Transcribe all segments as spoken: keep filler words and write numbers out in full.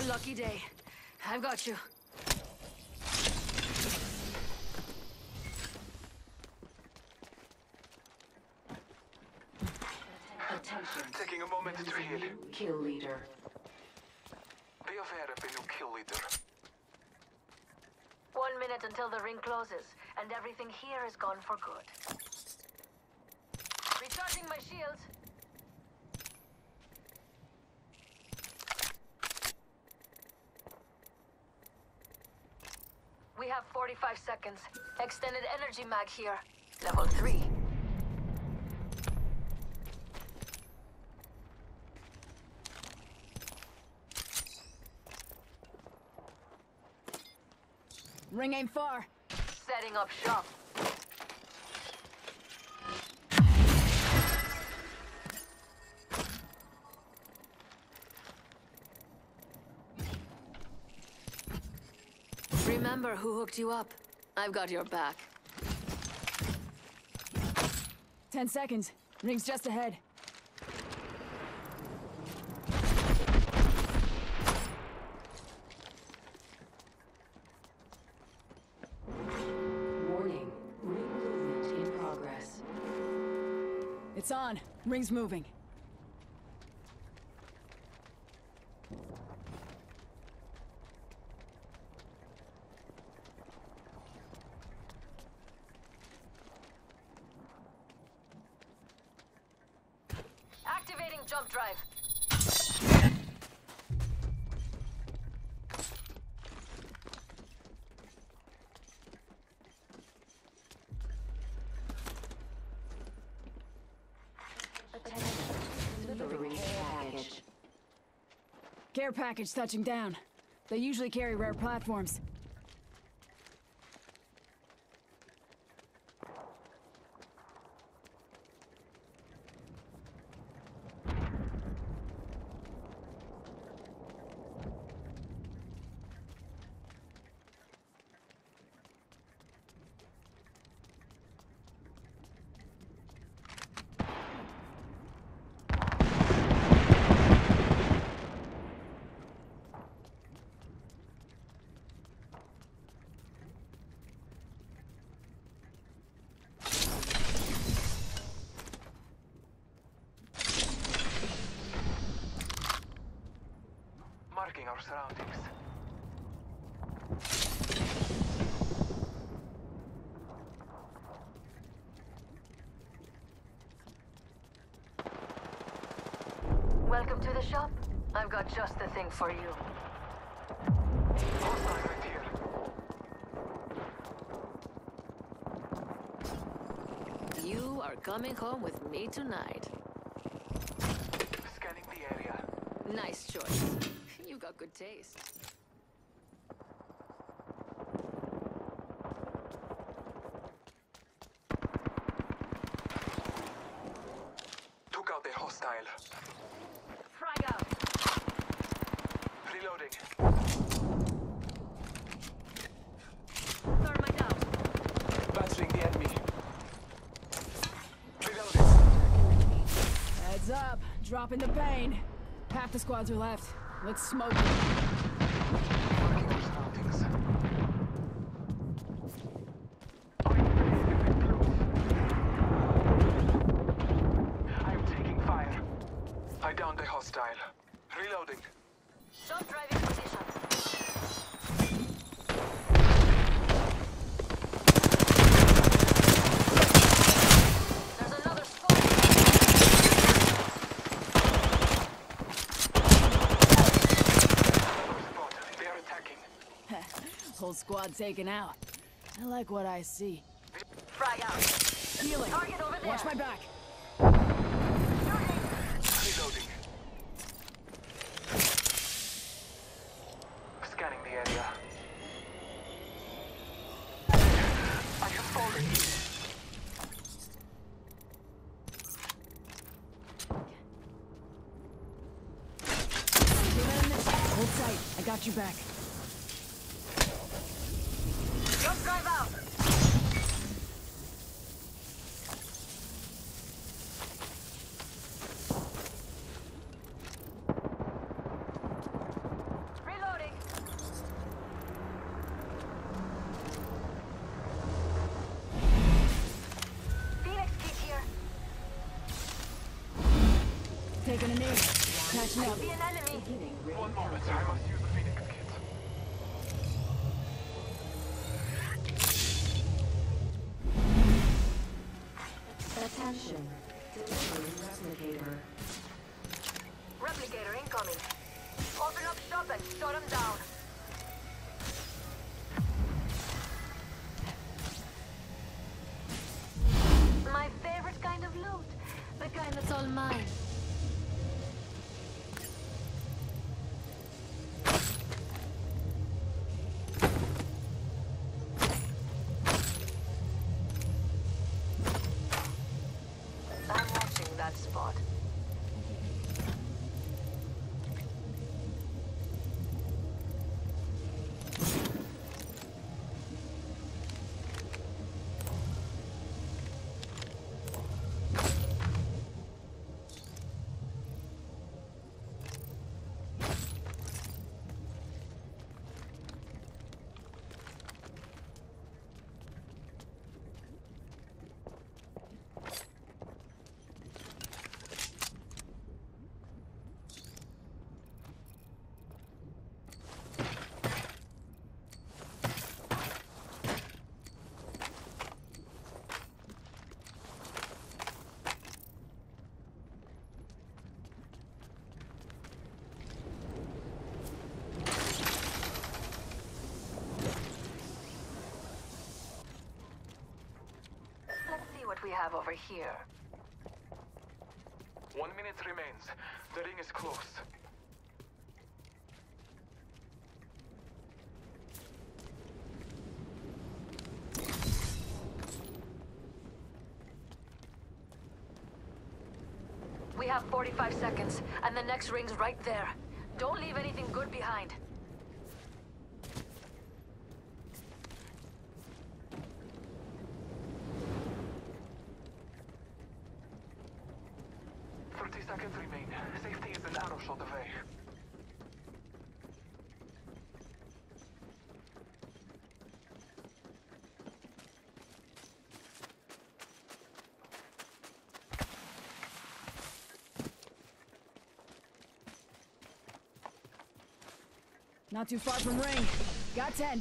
Lucky day. I've got you. Attention. Taking a moment to heal. Kill leader. Be aware of a new kill leader. One minute until the ring closes, and everything here is gone for good. Recharging my shields. We have forty-five seconds. Extended energy mag here. Level three. Ring ain't far. Setting up shop. Remember who hooked you up. I've got your back. Ten seconds. Ring's just ahead. Warning. Ring movement in progress. It's on. Ring's moving. Activating jump drive. Delivering package. Care package touching down. They usually carry rare platforms. Marking our surroundings. Welcome to the shop. I've got just the thing for you. Hostile right here. You are coming home with me tonight. Scanning the area. Nice choice. You've got good taste. Took out a hostile. Frag out. Reloading. Thermite out. Battering the enemy. Reloading. Heads up. Dropping the pain. Half the squads are left. Let's smoke them. Marking our surroundings. I'm taking fire. I downed a hostile. Reloading. Jump drive in position. There's another squad. Spot. They are attacking. Whole squad taken out. I like what I see. Frag out. Healing. Target over there. Watch my back. Reloading. Scanning the area. I have fallen. Hold tight. I got you back. Jump drive out. Reload. taking a knee. Catching up. See an enemy. Beginning ring One moment, I countdown. must use the Phoenix kit. Attention. Delivering replicator. Replicator incoming. Open up shop and shut him down. My favorite kind of loot. The kind that's all mine. I'm watching that spot. Let's see what we have over here. One minute remains. The ring is close. We have forty-five seconds, and the next ring's right there. Don't leave anything good behind. Thirty seconds remain. Safety is an arrow shot away. Not too far from ring. Got ten.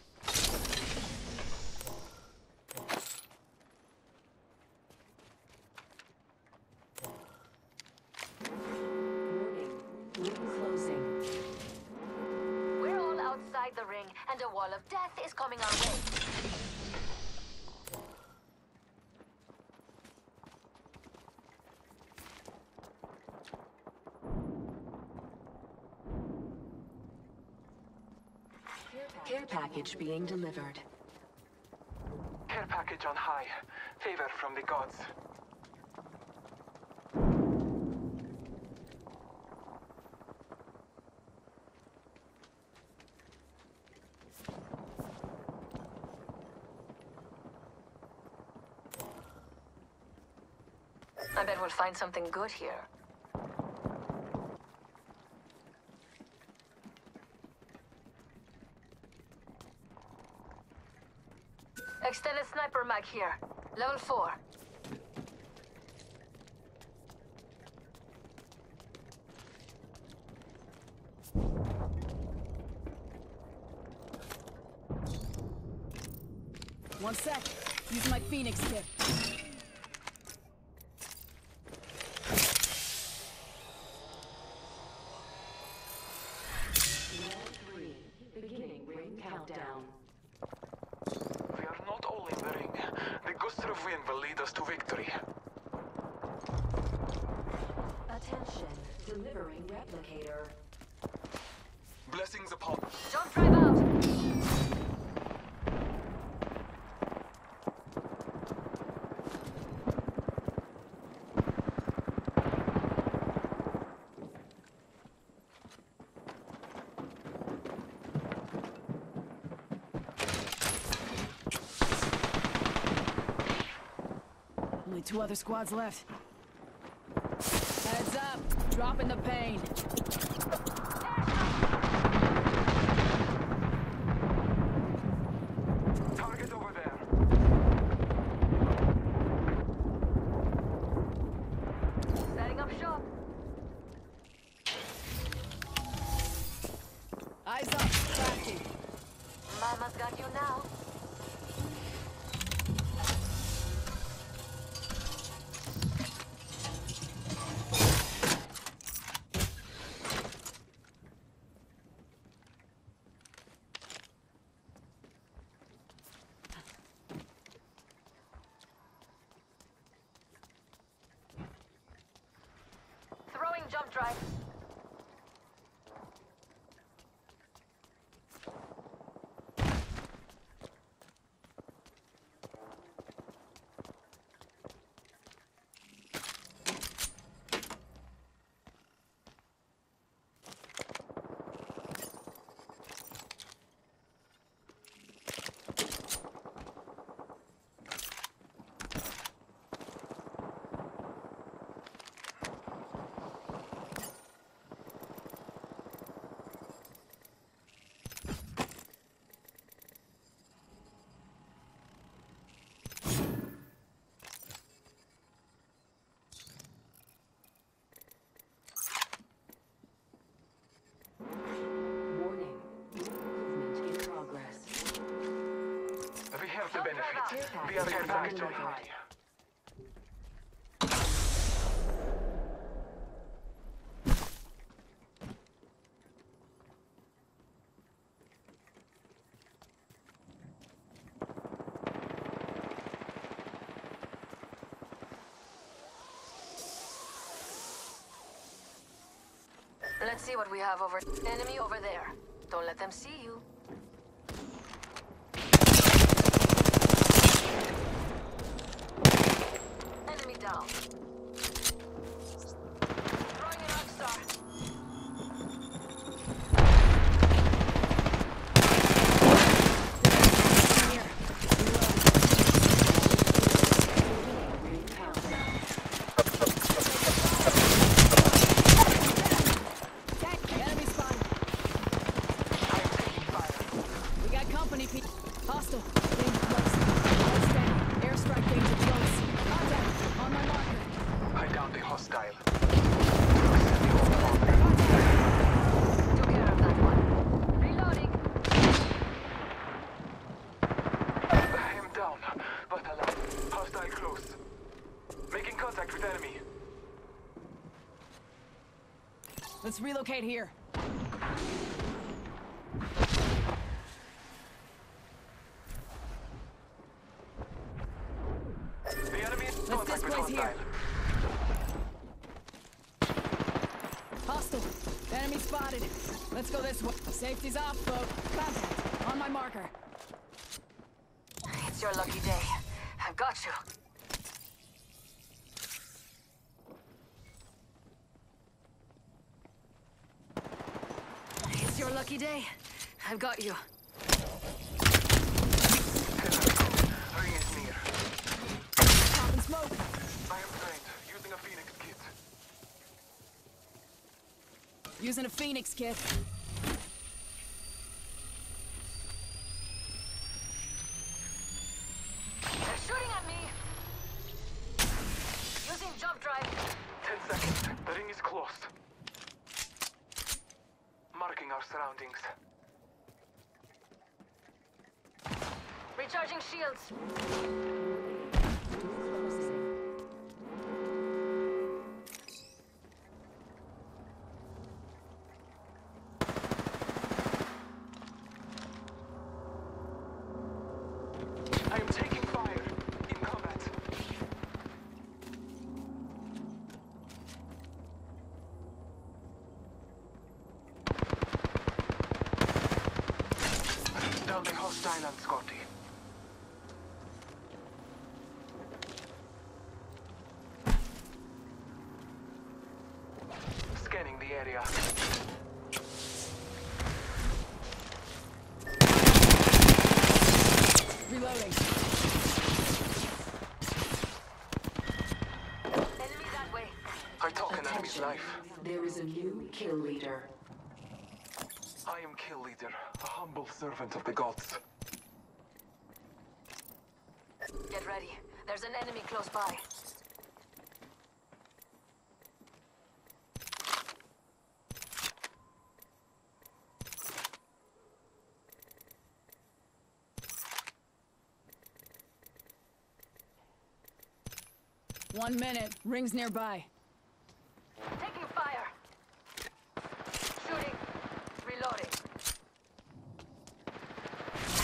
Warning. Ring closing. We're all outside the ring, and a wall of death is coming our way. Care package being delivered. Care package on high. Favor from the gods. I bet we'll find something good here. Extended sniper mag here. Level four. One sec. Use my Phoenix kit. Round three. Beginning ring countdown. We are not all in the ring. The gust of wind will lead us to victory. Attention. Delivering replicator. Blessings upon us. Jump drive out. Only two other squads left. Heads up. Dropping the pain. Target over there. Setting up shop. Mama's got you now. Throwing jump drive. Warning. Movement in progress. We have the benefit. We are here back to high. Let's see what we have over. Enemy over there. Don't let them see you. Enemy down. Throwing an arc star. Here. Ring countdown. Tank, enemy spotted. I am taking fire. We got company, Pete. Hostile. Danger close. Outstanding. Airstrike danger close. Contact. On my marker. I downed the hostile. Took care of that one. Reloading. I am down, but alive. Hostile close. Making contact with enemy. Let's relocate here. The enemy is in Let's contact with displace here. hostile. Hostile. Enemy spotted. Let's go this way. Safety's off, folks. Contact. On my marker. It's your lucky day. I've got you. It's your lucky day. I've got you. Ring is near. Pop and smoke. I am trained, using a Phoenix kit. Using a Phoenix kit. They're shooting at me. Using jump drive. Ten seconds. The ring is close. Marking our surroundings. Recharging shields. Closing. I am taking fire. In combat. Down the hostile and Scotty. Scanning the area. Reloading. Enemy that way. I took an enemy's Attention. life. There is a new kill leader. I am Kill Leader, a humble servant of the gods. Get ready. There's an enemy close by. One minute. Rings nearby.